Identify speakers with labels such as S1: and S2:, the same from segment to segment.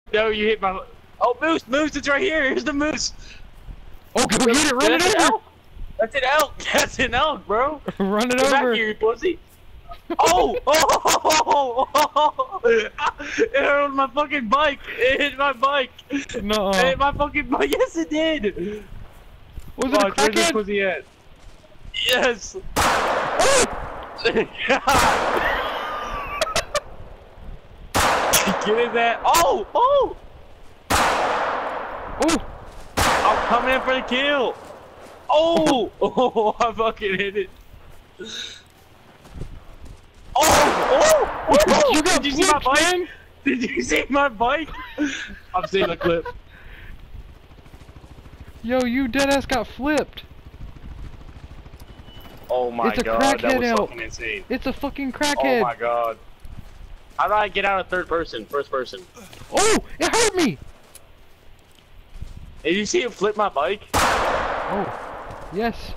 S1: No, you hit my. Oh, moose! Moose! It's right here! Here's the moose!
S2: Oh, go get it! Run it over!
S1: That's an elk! That's an elk, bro!
S2: Run it
S1: Get
S2: over!
S1: back here, you pussy! Oh! Oh! It hit my fucking bike! It hit my bike!
S2: No.
S1: It hit my fucking bike! Yes, it did!
S2: Was it a
S1: Where's this
S2: crackhead?
S1: pussy at? Yes! Get in that! Oh! Oh!
S2: Oh!
S1: I'm coming in for the kill! Oh! Oh! I fucking hit it! Oh! Oh! Oh!
S2: You got
S1: Did you see my
S2: flipped,
S1: bike?
S2: man?
S1: Did you see my bike? I'm seeing the clip.
S2: Yo, you deadass got flipped.
S1: Oh my
S2: It's a
S1: god, that
S2: crackhead
S1: was
S2: elk.
S1: fucking insane.
S2: It's a fucking crackhead.
S1: Oh my god. How do I get out of third person? First person.
S2: Oh! It hurt me!
S1: Did you see it flip my bike?
S2: Oh. Yes.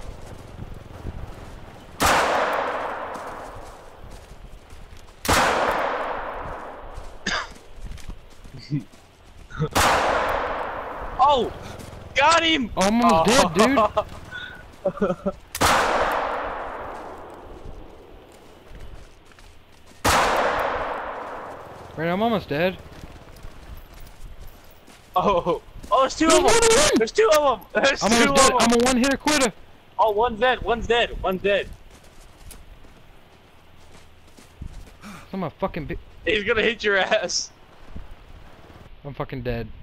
S1: Oh! Got him!
S2: I'm almost dead, dude. Right, I'm almost dead.
S1: Oh! Oh, there's two of them! There's two of them! There's
S2: I'm
S1: two
S2: almost dead.
S1: of them!
S2: I'm a one-hitter quitter.
S1: Oh, one's dead! One's dead! One's dead!
S2: I'm a fucking
S1: He's gonna hit your ass!
S2: I'm fucking dead.